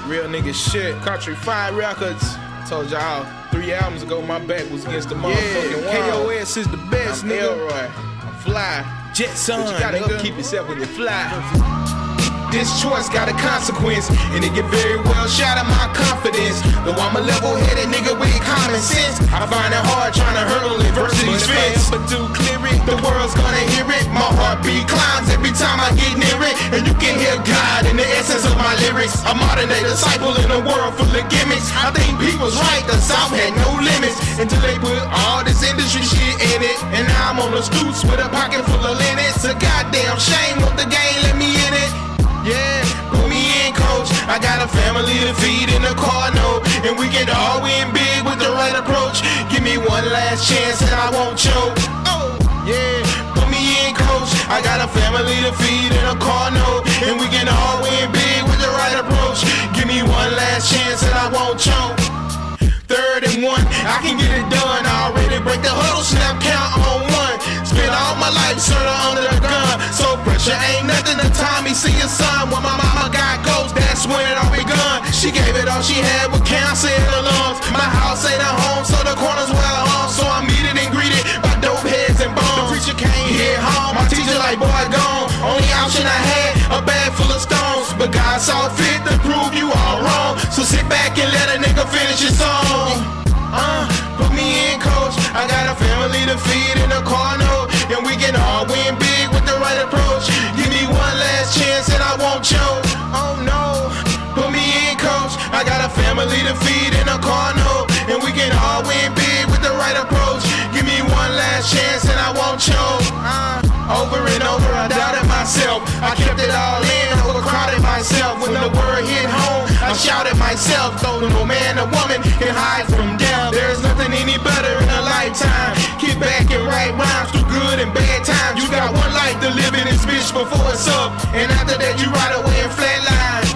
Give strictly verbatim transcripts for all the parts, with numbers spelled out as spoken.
Real nigga shit. Country Fire Records. Told y'all three albums ago my back was against the motherfucking wall. K O S is the best, I'm nigga. Elroy. I'm fly. Jet Son, but you gotta nigga. upkeep yourself when you fly. This choice got a consequence, and it get very well shot at my confidence. Though I'm a level-headed nigga with common sense, I find it hard trying to hurdle adversity's fence. But do clear it, the world's gonna hear it. My heartbeat climbs every time I get near it, and you can hear God in the essence of my lyrics. A modern-day disciple in a world full of gimmicks. I think people's right, the South had no limits until they put all this industry shit in it. And now I'm on the streets with a pocket full of linen. It's a goddamn shame what the game let me in it. Yeah, put me in, coach. I got a family to feed in the car note, and we can all win big with the right approach. Give me one last chance and I won't choke. Oh, yeah, put me in, coach. I got a family to feed in a car note, and we can all win big with the right approach. Give me one last chance and I won't choke. Third and one, I can get it done. I already break the huddle, snap, count on one. Spent all my life sorta under the gun, so pressure ain't nothing to Tommy see your son. When my mama got ghost, that's when it all begun. She gave it all she had with cancer in her lungs. My house ain't a home, so the corners where I home. So I'm meeted and greeted by dope heads and bombs. The preacher came here home, my teacher like, boy, gone. Only option I had, a bag full of stones. But God saw fit to prove you all wrong. So sit back and let a nigga finish his song. Uh, put me in, coach. I got a family to feed in a car note, and we can all win big with the right approach. Give me one last chance and I won't choke. Oh no, put me in, coach. I got a family to feed in a car note, and we can all win big with the right approach. Give me one last chance and I won't choke. Uh, over and over I doubted myself. I kept it all in, overcrowded myself. When the word hit home, I shouted myself. Though no man or woman can hide from death, there's nothing any better in a lifetime. Kick back and write rhymes through good and bad times. You got one life to live in this bitch before it's up, and after that you ride away in flatline.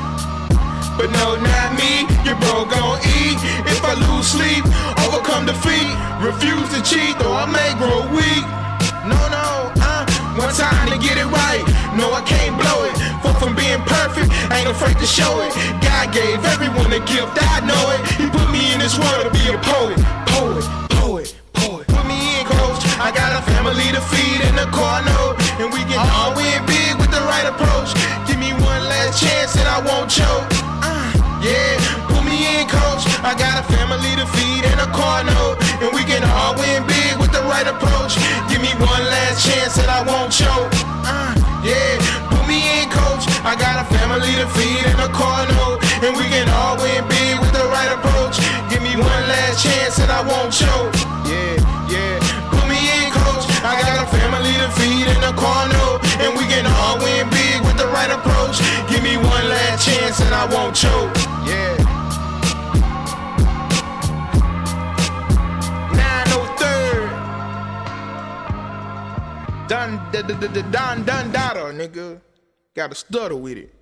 But no, not me, your bro gon' eat. If I lose sleep, overcome defeat, refuse to cheat, though I may grow weak. No, no, uh, one time to get it right. No, I can't blow it. Far from being perfect, I ain't afraid to show it. God gave everyone a gift, I know it. He put me in this world to be a poet. Poet, poet, poet. Put me in, coach. I got a family to feed in the car note, and we can all win big with the right approach. Give me one last chance and I won't choke. Uh, yeah, put me in, coach. I got a family to feed in a car note, and we can all win big with the right approach. Give me one last chance and I won't choke. Uh, yeah, put me in, coach. I got a family to feed in a car note, and we can all win big with the right approach. Give me one last chance and I won't choke. Yeah, yeah, put me in, coach. I got a family to feed in a car note, and we can all win big with the right approach. Give me one last chance and I won't choke. Yeah. Dun, dun, dun, dun, dun, dun, dun, nigga. Gotta stutter with it.